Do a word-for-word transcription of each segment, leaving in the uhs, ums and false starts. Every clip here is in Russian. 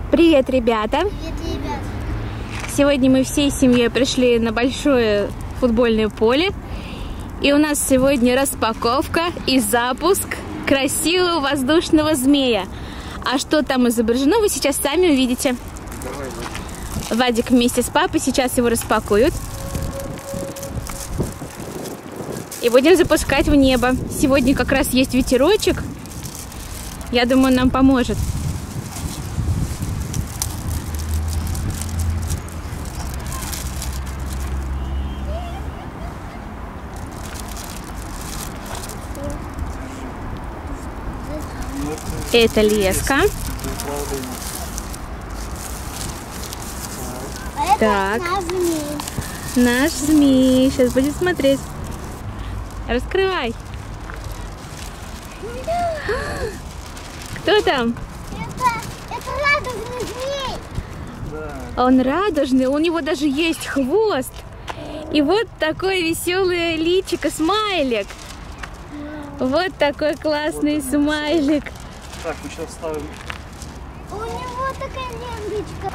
Привет, ребята! Привет, ребят! Сегодня мы всей семьей пришли на большое футбольное поле. И у нас сегодня распаковка и запуск красивого воздушного змея. А что там изображено, вы сейчас сами увидите. Давай, Вадик. Вадик вместе с папой сейчас его распакуют. И будем запускать в небо. Сегодня как раз есть ветерочек. Я думаю, он нам поможет. Это леска. А Так. это наш змей. Наш змей. Сейчас будем смотреть. Раскрывай. Кто там? Это, это радужный змей. Да. Он радужный, у него даже есть хвост. И вот такое веселое личико, смайлик. Вот такой классный Вот смайлик. Так, мы сейчас ставим. У него такая ленточка.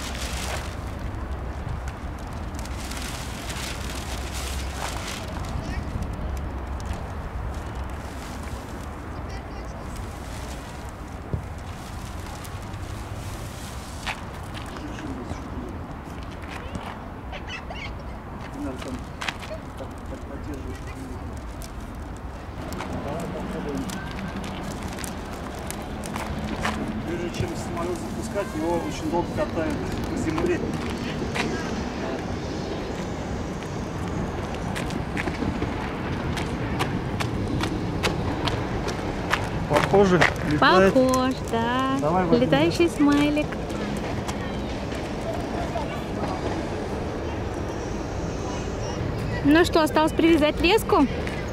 Надо там так, так поддерживать. Давай попробуем. Прежде чем самолет запускать, его очень долго катают по земле. Похоже, летает. Похож, да. Давай, Вадим. Летающий смайлик. Ну что, осталось привязать леску?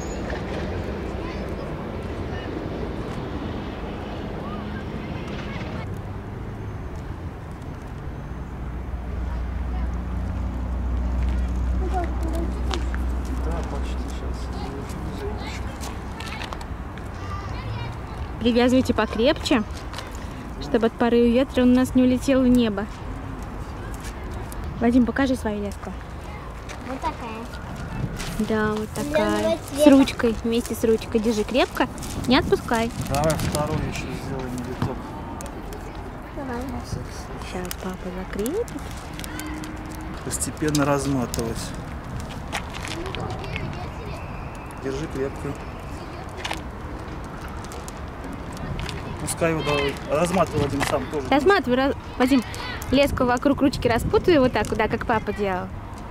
Да, почти сейчас. Привязывайте покрепче, чтобы от порыва ветра он у нас не улетел в небо. Вадим, покажи свою леску. Вот такая. Да, вот такая. Зеленого С цвета. ручкой, вместе с ручкой. Держи крепко, не отпускай. Давай вторую еще сделаем виток. Давай. На всякий случай. Сейчас папа закрепит. Постепенно разматывать. Держи крепко. Пускай его давай. Разматывай один сам тоже. Разматывай, раз- Вадим, леску вокруг ручки распутывай вот так, да, как папа делал.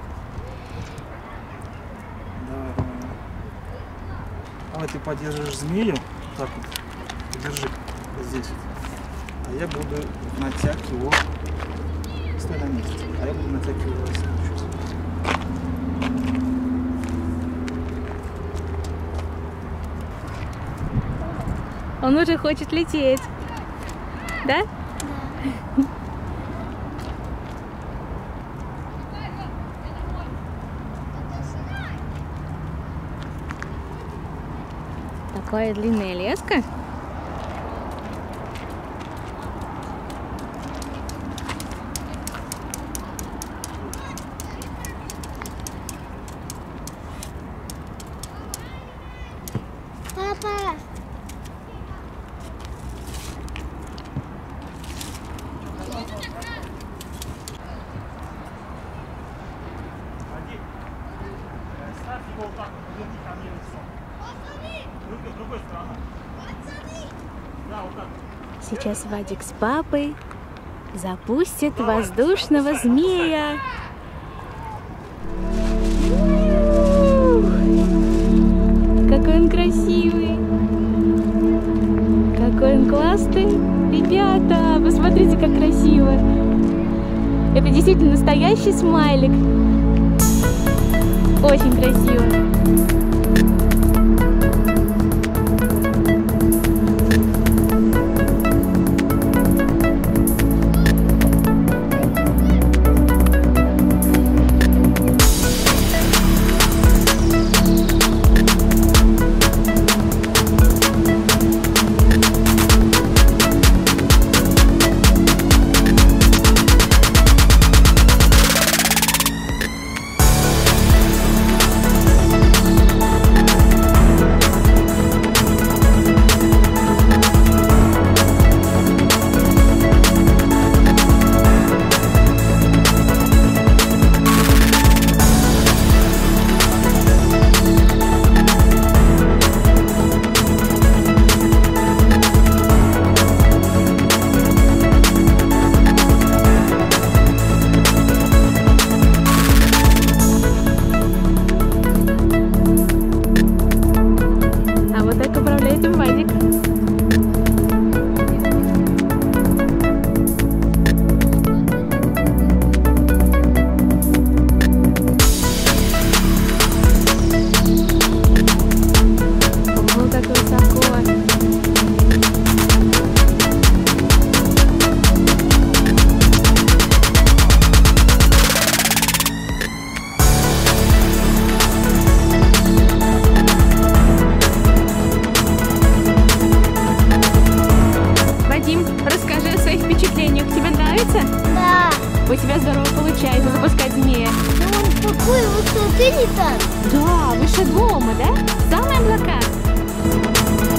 Давай, давай. Давай ты подержишь змею. Так вот. Держи вот здесь. А я буду натяг его. Стой на месте. А я буду натягивать его сейчас. Он уже хочет лететь. Да? Такая длинная леска. Папа. Ставь его вот так, поверни ко мне лицом. Другой, другой стороной. Да, вот так. Сейчас Вадик с папой запустит воздушного змея. Какой он красивый. Какой он классный. Ребята, посмотрите, как красиво. Это действительно настоящий смайлик. Очень красиво. тебя здорово получается запускать змея. Но он с такой высоты летает. Да, выше дома, да? Самые облака.